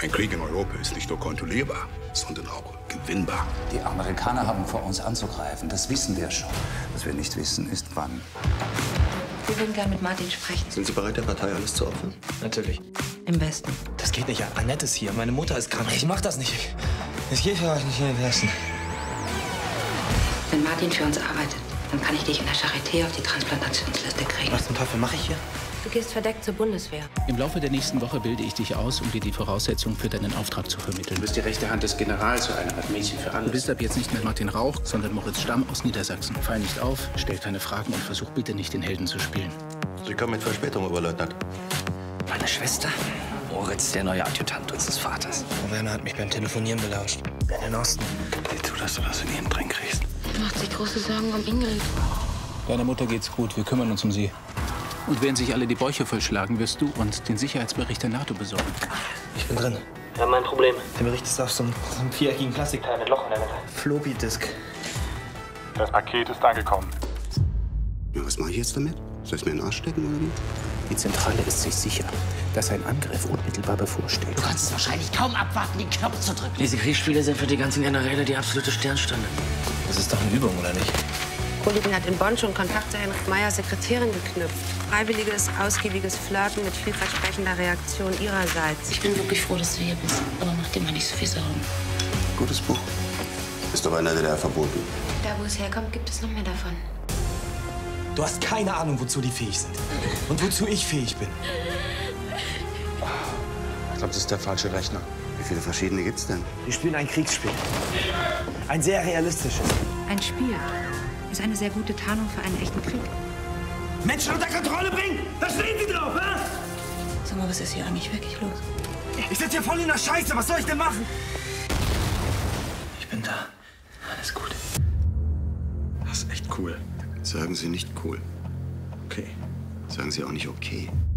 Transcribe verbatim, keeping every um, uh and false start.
Ein Krieg in Europa ist nicht nur kontrollierbar, sondern auch gewinnbar. Die Amerikaner haben vor, uns anzugreifen. Das wissen wir schon. Was wir nicht wissen, ist wann. Wir würden gern mit Martin sprechen. Sind Sie bereit, der Partei alles zu opfern? Natürlich. Im Westen. Das geht nicht. Annette ist hier. Meine Mutter ist krank. Ich mach das nicht. Es geht für euch nicht in den Westen. Wenn Martin für uns arbeitet, dann kann ich dich in der Charité auf die Transplantationsliste kriegen. Was zum Teufel mache ich hier? Du gehst verdeckt zur Bundeswehr. Im Laufe der nächsten Woche bilde ich dich aus, um dir die Voraussetzungen für deinen Auftrag zu vermitteln. Du bist die rechte Hand des Generals, so eine Art Mädchen für alles. Du bist ab jetzt nicht mehr Martin Rauch, sondern Moritz Stamm aus Niedersachsen. Fall nicht auf, stell keine Fragen und versuch bitte nicht, den Helden zu spielen. Sie kommen mit Verspätung, Oberleutnant. Meine Schwester? Moritz, der neue Adjutant unseres Vaters. Frau Werner hat mich beim Telefonieren belauscht. In den Osten. Sieh zu, dass du das in ihren Drink kriegst. Macht sich große Sorgen um Ingrid. Deiner Mutter geht's gut, wir kümmern uns um sie. Und während sich alle die Bäuche vollschlagen, wirst du uns den Sicherheitsbericht der NATO besorgen. Ich bin drin. Wir haben ein Problem. Der Bericht ist auf so einem, so einem viereckigen Plastikteil mit Loch in der Mitte. Floppy Disk. Das Paket ist angekommen. Ja, was mache ich jetzt damit? Soll ich mir in den Arsch stecken oder wie? Die Zentrale ist sich sicher, dass ein Angriff unmittelbar bevorsteht. Du kannst es wahrscheinlich kaum abwarten, den Knopf zu drücken. Diese Kriegsspiele sind für die ganzen Generäle die absolute Sternstunde. Das ist doch eine Übung, oder nicht? Kollegen hat in Bonn schon Kontakt zu Henrik Meyers Sekretärin geknüpft. Freiwilliges, ausgiebiges Flirten mit vielversprechender Reaktion ihrerseits. Ich bin wirklich froh, dass du hier bist. Aber mach dir mal nicht so viel Sorgen. Gutes Buch. Ist doch einer der verboten. Da, wo es herkommt, gibt es noch mehr davon. Du hast keine Ahnung, wozu die fähig sind. Und wozu ich fähig bin. Ich glaube, das ist der falsche Rechner. Wie viele verschiedene gibt's denn? Wir spielen ein Kriegsspiel. Ein sehr realistisches. Ein Spiel ist eine sehr gute Tarnung für einen echten Krieg. Menschen unter Kontrolle bringen! Da stehen Sie drauf, hä? Sag mal, was ist hier eigentlich wirklich los? Ich sitze hier voll in der Scheiße. Was soll ich denn machen? Ich bin da. Alles gut. Das ist echt cool. Sagen Sie nicht cool. Okay. Sagen Sie auch nicht okay.